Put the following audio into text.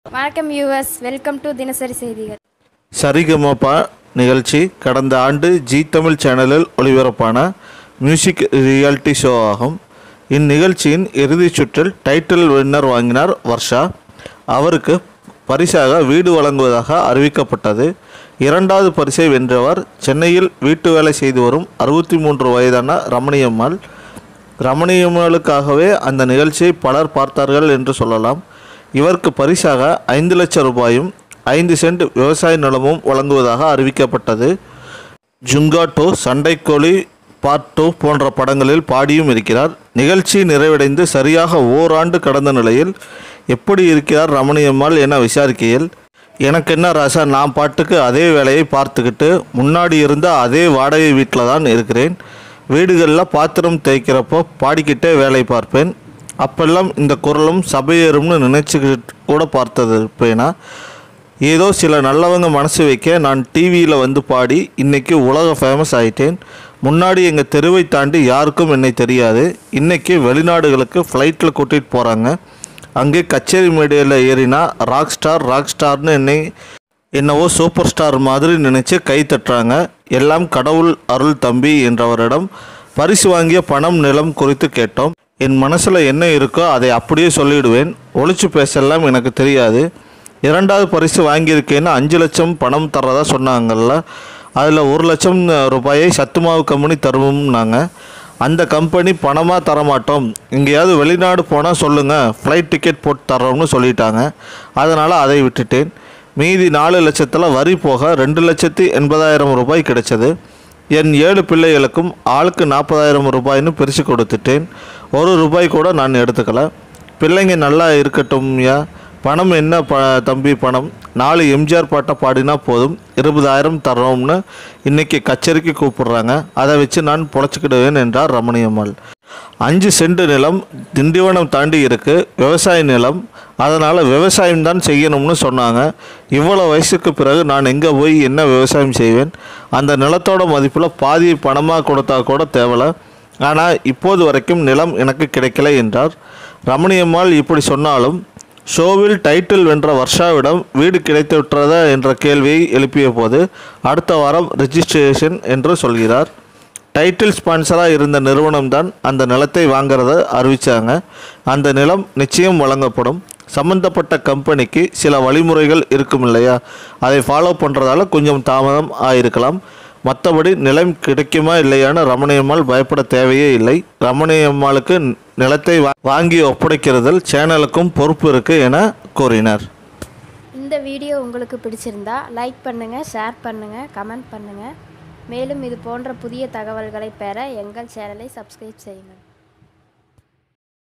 வணக்கம் viewers, welcome to தினசரி செய்திகள். சரிகமபா நிகழ்ச்சி கடந்த ஆண்டு ஜி தமிழ் சேனலில் ஒளிபரப்பான மியூசிக் ரியாலிட்டி ஷோ ஆகும். இந்நிகழ்ச்சியின் இறுதிச் சுற்றில் டைட்டில் வின்னர் வாங்கினார் வர்ஷா. அவருக்கு பரிசாக வீடு வழங்குவதாக அறிவிக்கப்பட்டது. இரண்டாவது பரிசை வென்றவர் சென்னையில் வீட்டு வேலை செய்து வரும் 63 வயதான ரமணியம்மாள். ரமணியம்மாளுக்காகவே அந்த நிகழ்ச்சியை பலர் பார்த்தார்கள் என்று சொல்லலாம். இவருக்கு பரிசாக 5 லட்சம் ரூபாயும் 5 சென்ட் விவசாய நிலமும் வழங்குவதாக அறிவிக்கப்பட்டது. ஜுங்காட்டோ, சண்டைக்கோழி பார்ட் 2 போன்ற படங்களில் பாடியும் இருக்கிறார். நிகழ்ச்சி நிறைவடைந்து சரியாக ஓராண்டு கடந்த நிலையில் எப்படி இருக்கிறார் ரமணியம்மாள் என விசாரிக்கையில், எனக்கு என்ன ராசா, நான் பாட்டுக்கு அதே வேலையை பார்த்துக்கிட்டு முன்னாடி இருந்த அதே வாடகை வீட்டில் தான் இருக்கிறேன். வீடுகளில் பாத்திரம் தேய்க்கிறப்போ பாடிக்கிட்டே வேலை பார்ப்பேன். அப்பெல்லாம் இந்த குரலும் சபையேறும்னு நினச்சிக்கிட்டு கூட பார்த்தது இருப்பேனா? ஏதோ சில நல்லவங்க மனசு வைக்க நான் டிவியில் வந்து பாடி இன்றைக்கி உலக ஃபேமஸ் ஆகிட்டேன். முன்னாடி எங்கள் தெருவை தாண்டி யாருக்கும் என்னை தெரியாது. இன்றைக்கி வெளிநாடுகளுக்கு ஃப்ளைட்டில் கூட்டிகிட்டு போகிறாங்க. அங்கே கச்சேரி மேடையில் ஏறினா ராக் ஸ்டார்னு என்னவோ சூப்பர் ஸ்டார் மாதிரி நினச்சி கை தட்டுறாங்க. எல்லாம் கடவுள் அருள் தம்பி என்றவரிடம் பரிசு வாங்கிய பணம் நிலம் குறித்து கேட்டோம். என் மனசில் என்ன இருக்கோ அதை அப்படியே சொல்லிவிடுவேன். ஒழிச்சு பேசலாம் எனக்கு தெரியாது. இரண்டாவது பரிசு வாங்கியிருக்கேன்னு 5 லட்சம் பணம் தர்றதா சொன்னாங்கல்ல, அதில் 1 லட்சம் ரூபாயை சத்துமாவு கம்பெனி தருவோம்னாங்க. அந்த கம்பெனி பணமாக தரமாட்டோம், எங்கேயாவது வெளிநாடு போனால் சொல்லுங்கள், ஃப்ளைட் டிக்கெட் போட்டு தர்றோம்னு சொல்லிட்டாங்க. அதனால் அதை விட்டுட்டேன். மீதி 4 லட்சத்தில் வரி போக 2,80,000 ரூபாய் கிடைச்சது. என் 7 பிள்ளைகளுக்கும் ஆளுக்கு 40,000 ரூபாய்னு பிரித்து கொடுத்துட்டேன். 1 ரூபாய் கூட நான் எடுத்துக்கல. பிள்ளைங்க நல்லா இருக்கட்டும்யா. பணம் என்ன தம்பி பணம்? 4 எம்ஜிஆர் பாட்டை பாடினா போதும், 20,000 தர்றோம்னு இன்றைக்கி கச்சேரிக்கு கூப்பிட்றாங்க. அதை வச்சு நான் பொழைச்சிக்கிடுவேன் என்றார் ரமணியம்மாள். 5 சென்ட் நிலம் திண்டிவனம் தாண்டி இருக்குது, விவசாய நிலம். அதனால் விவசாயம்தான் செய்யணும்னு சொன்னாங்க. இவ்வளோ வயசுக்கு பிறகு நான் எங்கே போய் என்ன விவசாயம் செய்வேன்? அந்த நிலத்தோட மதிப்பில் பாதி பணமாக கொடுத்தா கூட தேவலை. ஆனால் இப்போது வரைக்கும் நிலம் எனக்கு கிடைக்கல என்றார். ரமணியம்மாள் இப்படி சொன்னாலும் ஷோவில் டைட்டில் வென்ற வர்ஷாவிடம் வீடு கிடைத்து விட்டுறதா என்ற கேள்வியை எழுப்பிய போது அடுத்த வாரம் ரெஜிஸ்ட்ரேஷன் என்று சொல்கிறார். டைட்டில் ஸ்பான்சராக இருந்த நிறுவனம்தான் அந்த நிலத்தை வாங்கிறத அறிவித்தாங்க. அந்த நிலம் நிச்சயம் வழங்கப்படும். சம்பந்தப்பட்ட கம்பெனிக்கு சில வழிமுறைகள் இருக்கும் இல்லையா, அதை ஃபாலோ பண்ணுறதால கொஞ்சம் தாமதம் ஆகிருக்கலாம். மற்றபடி நிலம் கிடைக்குமா இல்லையான்னு ரமணியம்மாள் பயப்பட தேவையே இல்லை. ரமணியம்மாளுக்கு நிலத்தை வாங்கி ஒப்படைக்கிறதில் சேனலுக்கும் பொறுப்பு இருக்குது என கூறினார். இந்த வீடியோ உங்களுக்கு பிடிச்சிருந்தா லைக் பண்ணுங்கள், ஷேர் பண்ணுங்கள், கமெண்ட் பண்ணுங்கள். மேலும் இது போன்ற புதிய தகவல்களை பெற எங்கள் சேனலை சப்ஸ்கிரைப் செய்யுங்கள்.